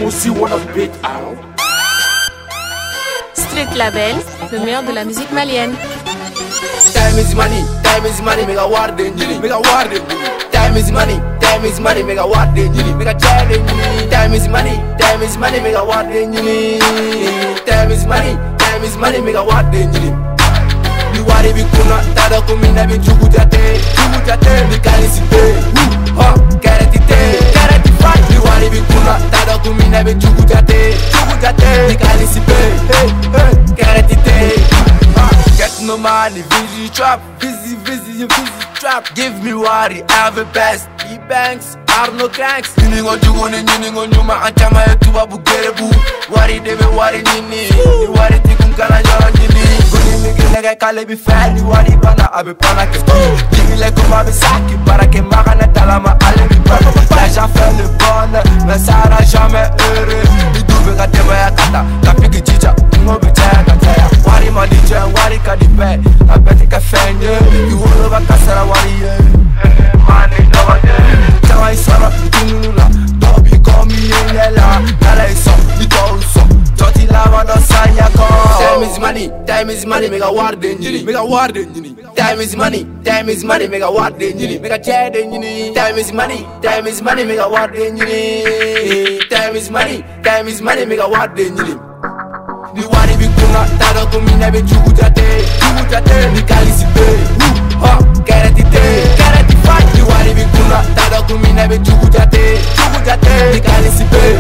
aussi wanna beat out. Street Label, le meilleur de la musique malienne. Time is money, mega war de njili, mega war de njili. Time is money, mega war de njili, mega chai de njili. Time is money, mega war de njili. Time is money, mega war de njili. Ni wari bi kuna, tada kumina bi chugu jate, ni kalisite, ha, karatite, karatifat. Ni wari bi kuna, tada kumina bi chugu jate, ni kalisite, karatite. Get no money, busy trap, busy trap. Give me worry, I have a best. E-banks, are no cranks. Nini ngo jugo ni nini ngo nyuma anchama ya tuba bugere bu. Worry debe worry nini, ni worry tikum kana nyoro nini. Goni nigi nega kale bi fair, ni worry bana abe pana keski. Jigi le kuma be saki, para que maga na talama ale bi bana. L'argent fait le bonheur, mais ça rend jamais heureux. Ni dube ka tema ya kata, ka pigi chicha, ngo be chaya ka chaya. Worry ma di chen, worry ka di pe, I bet ka fenye. You all over kasara worry ye. Money never ye. Chawa isara, tunula, dobi komi yelela. Nala iso, di touso, joti lava do sanya ko. Time is money, mega war de njini, mega war de njini. Time is money, mega war de njini, mega chai de njini. Time is money, mega war de njini. Time is money, mega war de njini. Ni wari bi kuna, tada kumina bi chugu jate, ni kalisite, ha, karatite, karatifat. Ni wari bi kuna, tada kumina bi chugu jate, ni kalisite,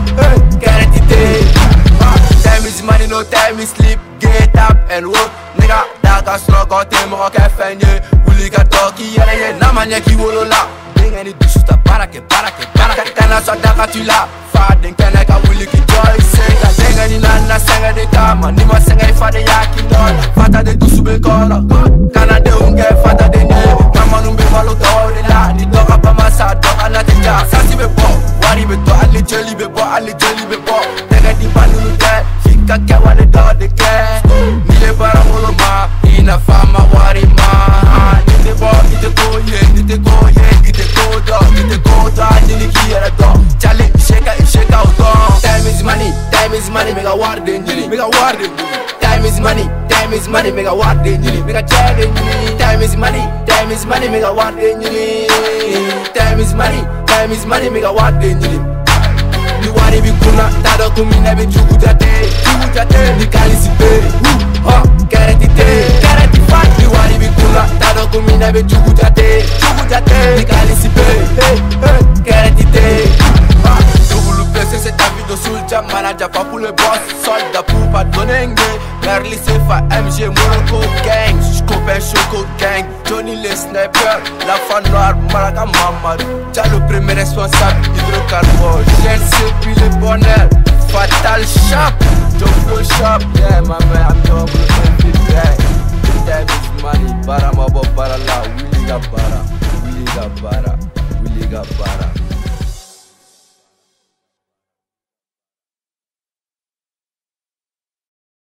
karatite. Time is money, no time is sleep. Get up and work, nigga. Daga slog out him, rock a fenye. Uli ka toki, yere, namanya ki wolola. Dinga ni dusuta, barake. Kana sa daga tula. Fading kena ka wuli ki joy senga. Dinga ni nana senga de kama. Ni ma senga ifade yaki nona. Fata de dusube kola. Kana de unge, fata de nye. Kama numbe valo tawde la. Ni doga pa masa, doga na teja. Sasi be bo, wari be to, ali jeli be bo. Dinga di banu de, fika kewa de do de ke. Nile bara moloma, ina fama wari ma. Nite bo, nite go ye, nite go do, nini kiera do. Chale, isheka udo. Time is money, mega war de njili, mega war de njili. Time is money, mega war de njili, mega chai de njili. Time is money, mega war de njili. Time is money, mega war de njili. Ni wari bi kuna, tada kumina bi chugu jate, ni kalisite, ha, karatifat. Ni wari bi kuna, tada kumina bi chugu jate, ni kalisite, karatite. Double PC c'est ta vie de soulja, manager pas pour le boss, soldat pour pas donner. Merli Sefa, MG, Morocco gang, Scope Choco gang, Johnny le sniper, la fan noire, Maraga Mamadou, t'as le premier responsable, hydrocarbone, GLC puis le bonheur, Fatal Shop, Jumbo Shop, yeah my man, I'm double MVP, time is money, Baramabo Barala, Willy Gabara.